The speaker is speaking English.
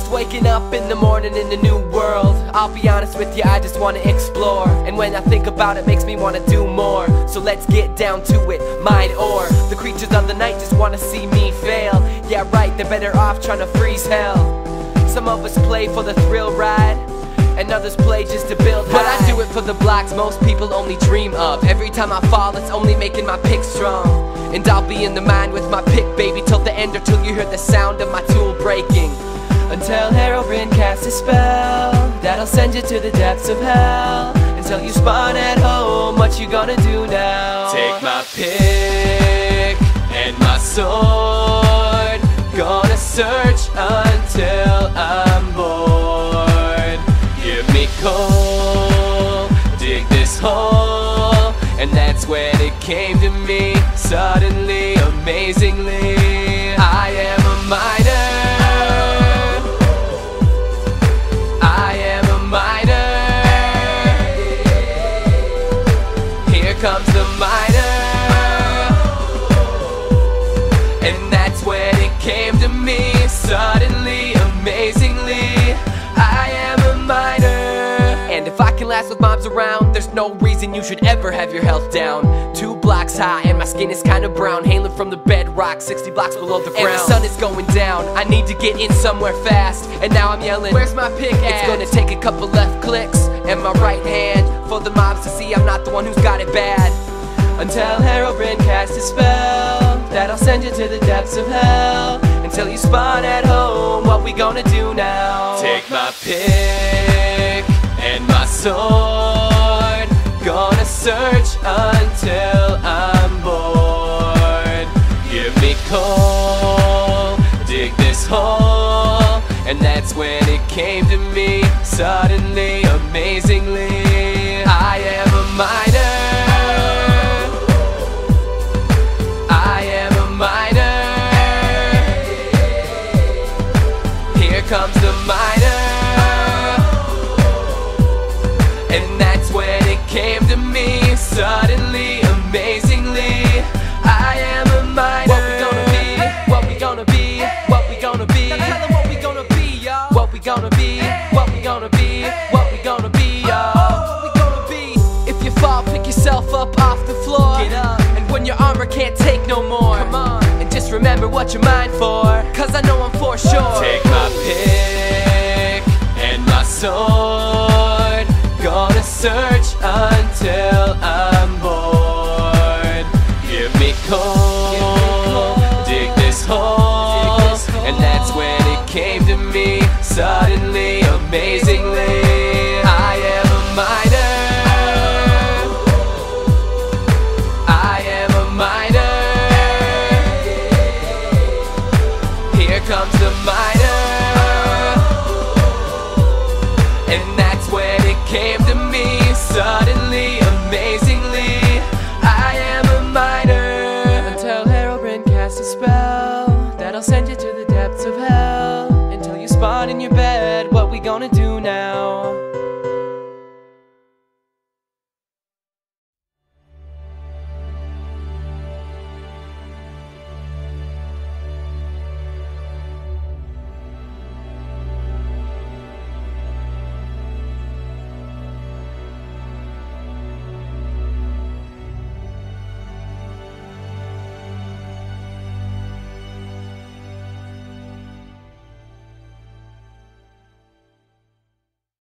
waking up in the morning in a new world. I'll be honest with you, I just wanna explore. And when I think about it, makes me wanna do more. So let's get down to it, mine or the creatures of the night just wanna see me fail. Yeah right, they're better off trying to freeze hell. Some of us play for the thrill ride, and others play just to build high. But I do it for the blocks most people only dream of. Every time I fall, it's only making my pick strong. And I'll be in the mind with my pick, baby, till the end, or till you hear the sound of my tool breaking. Until Herobrine casts a spell that'll send you to the depths of hell. Until you spawn at home, what you gonna do now? Take my pick and my sword, gonna search until I'm bored. Give me coal, dig this hole, and that's when it came to me. Suddenly, amazingly, I am a miner. I am a miner. Here comes the miner. And that's when it came to me. Suddenly, amazingly, I am a miner. And if I can last with mobs around, there's no reason you should ever have your health down. 2 blocks high and my skin is kinda brown, hailing from the bedrock 60 blocks below the ground. And the sun is going down, I need to get in somewhere fast. And now I'm yelling, where's my pick at? It's gonna take a couple left clicks and my right hand for the mobs to see I'm not the one who's got it bad. Until Herobrine casts a spell that'll send you to the depths of hell. Until you spawn at home, what we gonna do now? Take my pick and my sword, gonna search until I'm bored. Give me coal, dig this hole, and that's when it came to me. Suddenly, amazingly, I am a miner. I am a miner. Here comes the miner. And that's when it came to me. Suddenly, amazingly, I am a miner. What we gonna be? What we gonna be? What we gonna be? Now tell them what we gonna be, y'all. What we gonna be? What we gonna be? What we gonna be, y'all. What we gonna be? If you fall, pick yourself up off the floor. Get up. And when your armor can't take no more, come on. And just remember what you're mine for, cause I know I'm for sure. Take my pick and my sword, gonna search until I'm bored. Give me coal, dig this hole, and that's when it came to me. Suddenly, amazingly,